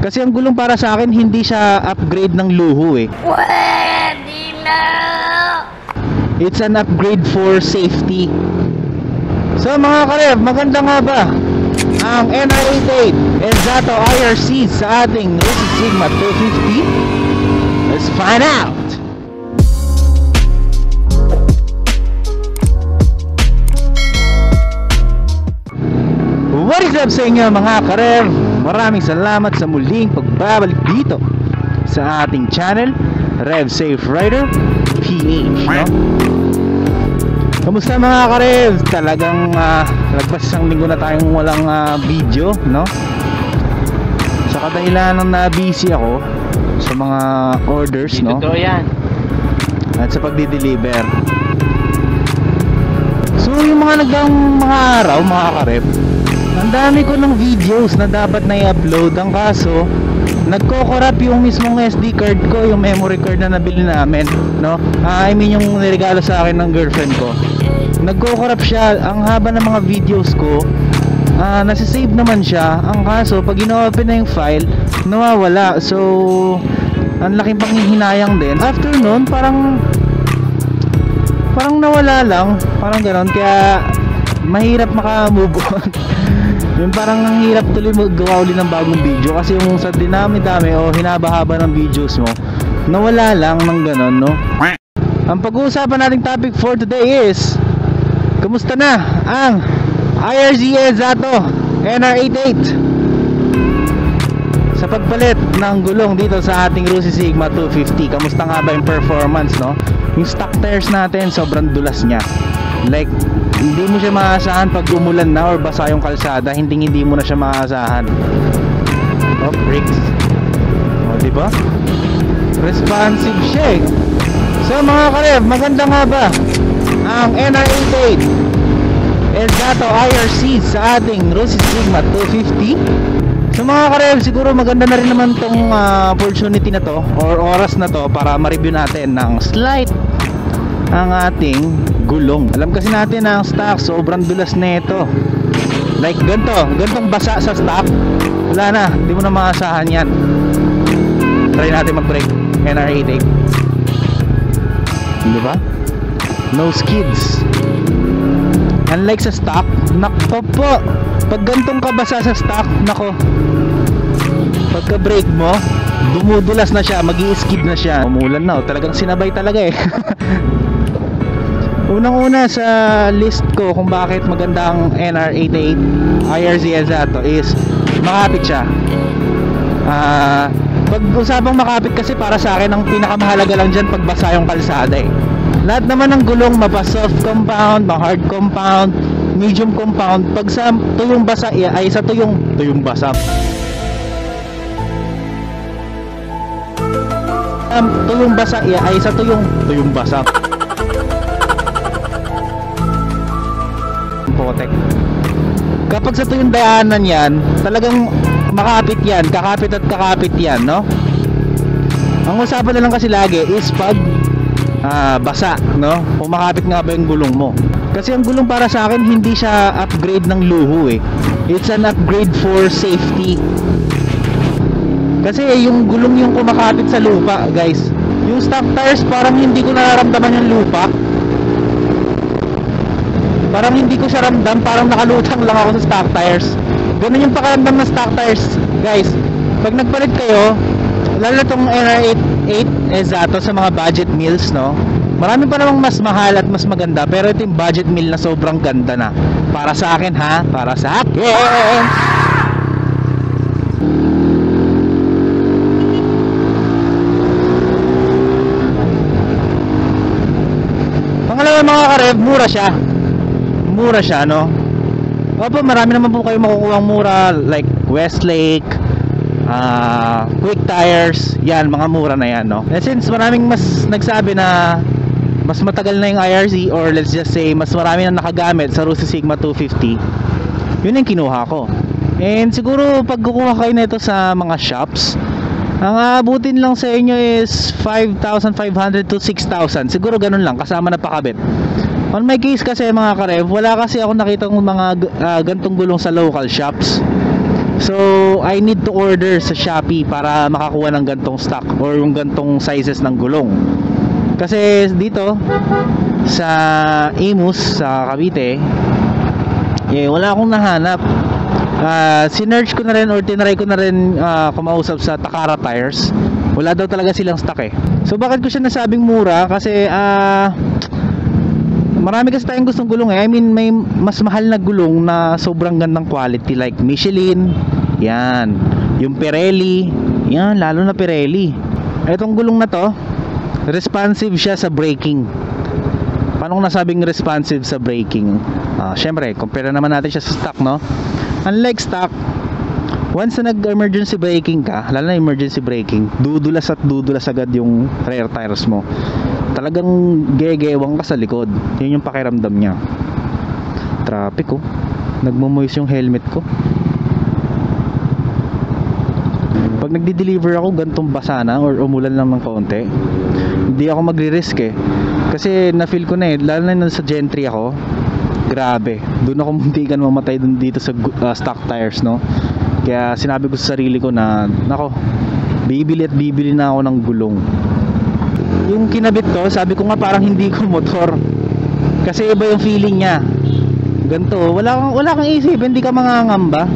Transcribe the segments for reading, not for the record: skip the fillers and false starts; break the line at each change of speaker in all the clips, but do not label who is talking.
Kasi ang gulong para sa akin, hindi siya upgrade ng luho eh.
Pwede na!
It's an upgrade for safety. So mga karev, maganda nga ba ang NR88 Elgato IRC sa ating Rosy Sigma 250? Let's find out! What is up sa inyo mga karev? Maraming salamat sa muling pagbabalik dito sa ating channel, Rev Safe Rider PH, no? Kamusta mga karev? Talagang lagpas isang linggo na tayong walang video, no? Sa kadahilan ng na-busy ako sa mga orders, no?
Totoo yan.
At sa pagdi-deliver. So yung mga mga araw mga karev, ang dami ko ng videos na dapat na i-upload. Ang kaso nagko-corrupt yung mismong SD card ko, yung memory card na nabili namin, no? I mean yung niregalo sa akin ng girlfriend ko. Nagko-corrupt siya. Ang haba ng mga videos ko, nasa-save naman siya. Ang kaso pag ino-open na yung file, nawawala. So ang laking panghihinayang din. After nun parang nawala lang, parang gano'n. Kaya mahirap maka-move on. Yung parang ang hirap tuloy maggawa ulit ng bagong video kasi yung sa dinami-dami o hinaba-haba ng videos mo, nawala lang ng gano'n, no? Ang pag-uusapan nating topic for today is, kamusta na ang IRC Elgato NR88 sa pagpalit ng gulong dito sa ating Rosy Sigma 250? Kamusta nga ba yung performance, no? Yung stock tires natin, sobrang dulas niya. Like, hindi mo siya maasahan pag umulan na or basa yung kalsada. Hindi mo na siya maasahan. Oh, brakes. O, diba? Responsive siya eh. So mga karev, maganda nga ba ang NR88 Elgato IRC sa ating Rosy Sigma 250? So mga karev, siguro maganda na rin naman tong opportunity na to or oras na to para ma-review natin ng slight ang ating gulong. Alam kasi natin na ang stock sobrang dulas na ito. Like gantong basa sa stock, wala na, hindi mo na maasahan yan. Try natin mag-brake NR88. Diba? No skids. Unlike sa stock, nako po, pag gantong kabasa sa stock, nako, pagka brake mo, dumudulas na siya, mag-i-skid na siya. Umulan na, talagang sinabay talaga eh. Unang-una sa list ko kung bakit maganda ang NR88 IRC Elgato is makapit siya. Pag usapang makapit kasi para sa akin ang pinakamahalaga lang dyan pagbasa yung kalsada eh. Lahat naman ng gulong, soft compound, hard compound, medium compound, pag sa tuyong basa ay sa tuyong basa. Tuyong basa ay sa tuyong basa. Potek. Kapag sa tuyong daanan yan, talagang makapit yan, kakapit yan, no? Ang usapan na lang kasi lagi is pag basa, no? Kung makapit nga ba yung gulong mo. Kasi ang gulong para sa akin, hindi siya upgrade ng luho eh. It's an upgrade for safety. Kasi yung gulong yung kumakapit sa lupa, guys. Yung stock tires parang hindi ko nararamdaman yung lupa. Parang hindi ko siya ramdam, parang nakalutang lang ako sa stock tires. Ganun yung pakiramdam ng stock tires, guys. Pag nagpalit kayo, lalo na itong NR88 Elgato sa mga budget meals, no? Marami pa namang mas mahal at mas maganda, pero ito yung budget meal na sobrang ganda na. Para sa akin ha, para sa akin. Pangalawa mga karev, mura siya, no? Opo, marami naman po kayo makukuha mura, like Westlake, Quick Tires, yan, mga mura na yan, no? And since maraming mas nagsabi na mas matagal na yung IRC, or let's just say mas marami na nakagamit sa Rosy Sigma 250, yun yung kinuha ko. And siguro pag kukuha kayo nito sa mga shops, ang aabutin lang sa inyo is 5,500 to 6,000, siguro ganun lang, kasama na pakabit. On my case kasi mga karev, wala kasi ako nakita ng mga gantong gulong sa local shops. So I need to order sa Shopee para makakuha ng gantong stock or yung gantong sizes ng gulong. Kasi dito sa Imus sa Cavite, wala akong nahanap. Sinearch ko na rin or tinry ko na rin kumausap sa Takara Tires. Wala daw talaga silang stock eh. So bakit ko siya nasabing mura? Kasi marami kasi tayong gustong gulong eh. I mean, may mas mahal na gulong na sobrang gandang quality like Michelin, yan, yung Pirelli, yan, lalo na Pirelli. Etong gulong na to, responsive siya sa braking. Paano kung nasabing responsive sa braking? Syempre, compare naman natin siya sa stock, no? Unlike stock, once na nag-emergency braking ka, lalo na emergency braking, dudulas at dudulas agad yung rear tires mo. Talagang gegewang ka sa likod. Yun yung pakiramdam niya. Traffic oh. Nagmo-moist yung helmet ko. Pag nagdi-deliver ako gantong basa na or umulan lang ng kaunti, hindi ako magre-risk eh. Kasi na-feel ko na eh, lalo na sa Gentry ako, grabe. Doon ako muntikan mamatay dun dito sa stock tires, no? Kaya sinabi ko sa sarili ko na, nako, bibili at bibili na ako ng gulong. Yung kinabit ko, sabi ko nga parang hindi ko motor. Kasi iba yung feeling niya. Ganto, wala kang isip, hindi ka mangangamba.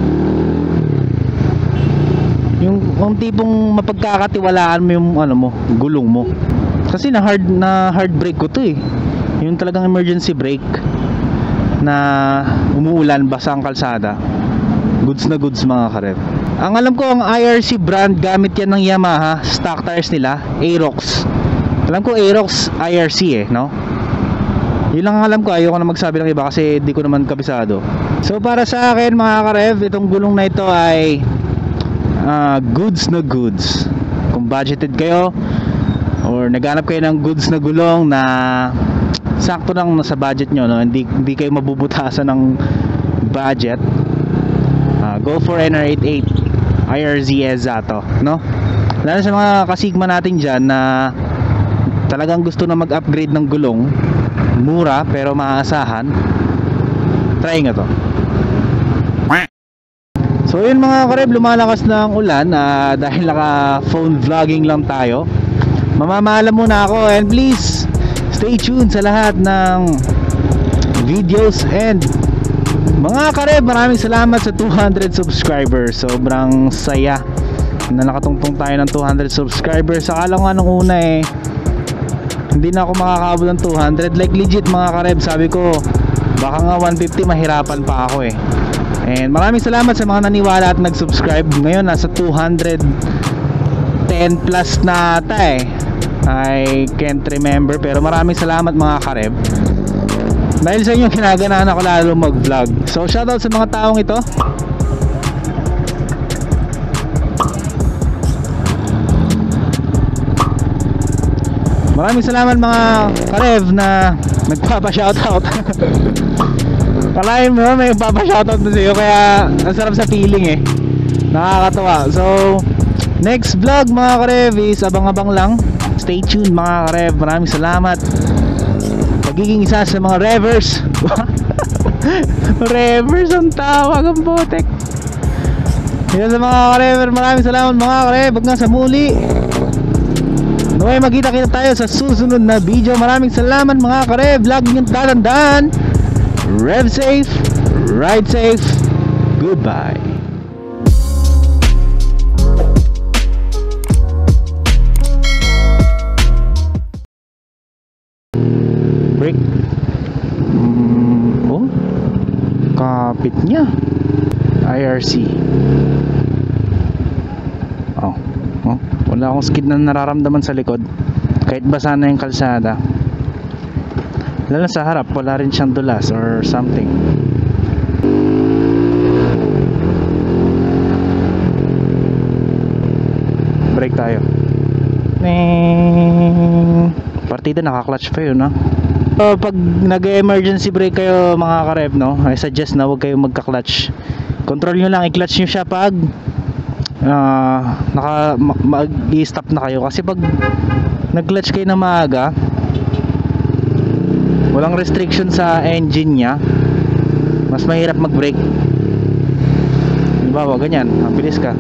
Yung tipong mapagkakatiwalaan mo yung ano mo, gulong mo. Kasi na hard brake ko to eh. Yung talagang emergency brake na umuulan, basa ang kalsada. Goods na goods mga karep. Ang alam ko ang IRC brand, gamit yan ng Yamaha, stock tires nila, Aerox. Alam ko Aerox IRC eh, no? Yun lang ang alam ko, ayoko na magsabi ng iba kasi di ko naman kabisado. So para sa akin mga karev, itong gulong na ito ay goods na goods. Kung budgeted kayo or naghanap kayo ng goods na gulong na sakto lang sa budget nyo, no? Hindi kayo mabubutasan ng budget, go for NR88 IRZ Zato, no? Lalo sa mga kasigma natin dyan na talagang gusto na mag-upgrade ng gulong, mura pero maaasahan, try nga to. So yun mga kareb, lumalakas na ang ulan dahil naka phone vlogging lang tayo. Mamamaalam muna ako, and please stay tuned sa lahat ng videos. And mga kareb, maraming salamat sa 200 subscribers. Sobrang saya na nakatungtong tayo ng 200 subscribers. Akala ko nga nung una eh hindi na ako makakaabot ng 200. Like legit mga kareb, sabi ko baka nga 150 mahirapan pa ako eh. And maraming salamat sa mga naniwala at nag-subscribe. Ngayon nasa 210 plus na ata eh. I can't remember, pero maraming salamat mga kareb. Dahil sa inyo kinaganahan ako lalo mag-vlog. So shoutout sa mga taong ito. Maraming salamat mga karev na nagpapa-shoutout. Kalahin mo may papa-shoutout na sa'yo, kaya ang sarap sa feeling eh. Nakakatawa. So next vlog mga karev is abang-abang lang. Stay tuned mga karev. Maraming salamat. Pagiging isa sa mga revers. Revers ang tawag, ang botek. Yan sa mga karever. Maraming salamat mga karev. Hanggang sa muli. Naway magkita-kita tayo sa susunod na video. Maraming salamat mga karev. Lagi niyong tatandaan, rev safe, ride safe. Goodbye. Brake. Oh, kapit niya. IRC. Oh, wala akong skid na nararamdaman sa likod kahit basa na yung kalsada. Lalo sa harap wala rin siyang dulas or something. Brake tayo. Partida naka-clutch pa yun, no? So, pag nag-emergency brake kayo mga karev, no, I suggest na huwag kayong magka-clutch. Control nyo lang, i-clutch nyo siya pag mag-i-stop na kayo. Kasi pag nag-clutch kayo na maaga, walang restriction sa engine nya, mas mahirap mag-brake. Halimbawa, ganyan, mabilis ka.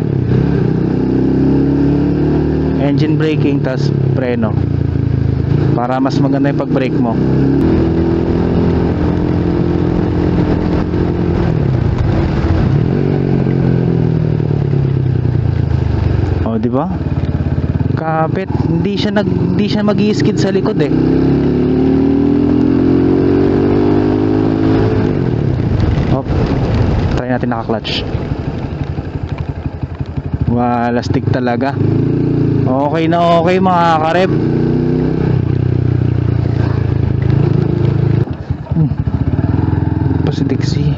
Engine braking, tas preno. Para mas maganda yung pag-brake mo. Oh, di ba? Kapit, hindi siya mag-i-skid sa likod eh. Oh, try natin naka-clutch. Walastik talaga. Okay na okay mga karep. Pa si Dixie.